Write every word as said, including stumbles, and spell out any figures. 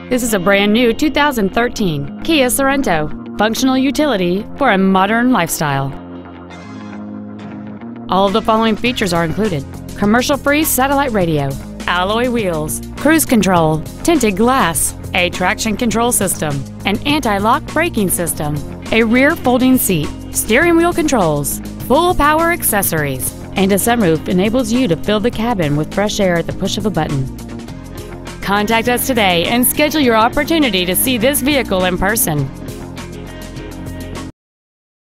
This is a brand new two thousand thirteen Kia Sorento, functional utility for a modern lifestyle. All of the following features are included: commercial-free satellite radio, alloy wheels, cruise control, tinted glass, a traction control system, an anti-lock braking system, a rear folding seat, steering wheel controls, full power accessories, and a sunroof enables you to fill the cabin with fresh air at the push of a button. Contact us today and schedule your opportunity to see this vehicle in person.